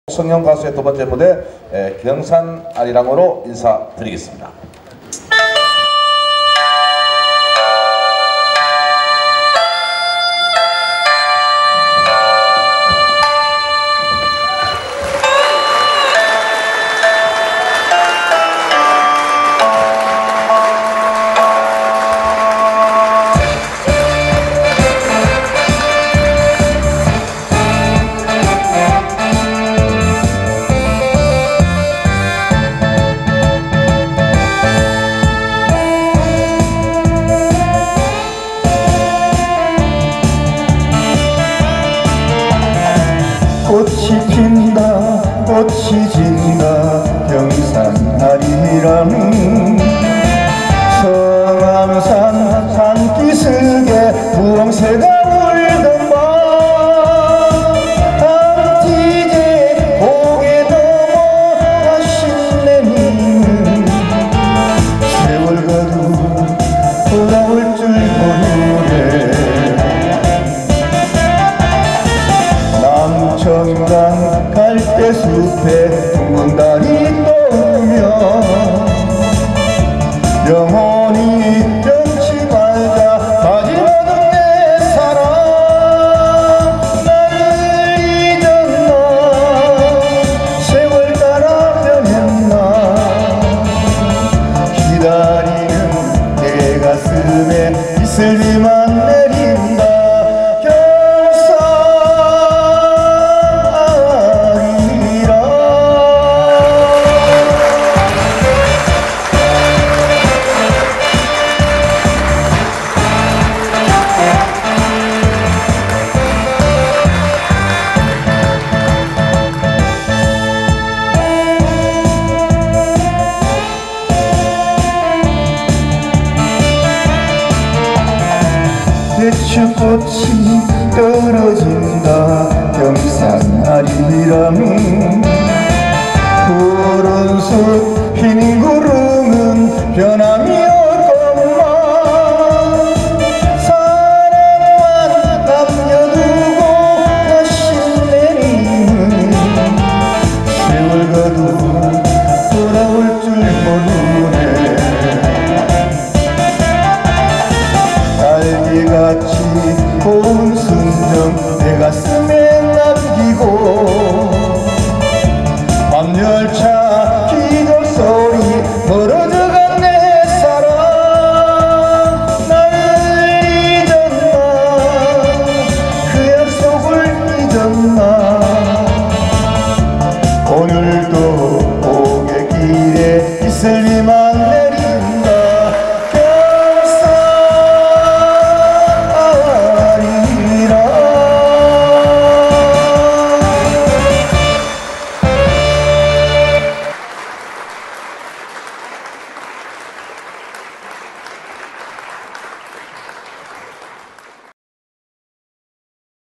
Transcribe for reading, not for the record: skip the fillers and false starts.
성형 가수의 두 번째 무대 경산 아리랑으로 인사드리겠습니다. 꽃이 핀다 꽃이 진다 경산 아리랑 성암산 산기슭에 무엉새가 울던 밤 안티제 고개 넘어 다시 내미는 세월 가도 돌아올 줄 모르네. 남천강 갈대숲에 둥근 달이 떠오르며 영원히 변치 말자 마지막은 내 사랑. 나를 잊었나 세월 따라 변했나 기다리는 내 가슴에 이슬비만 내린다. 대추꽃이 떨어진다 경산 아리랑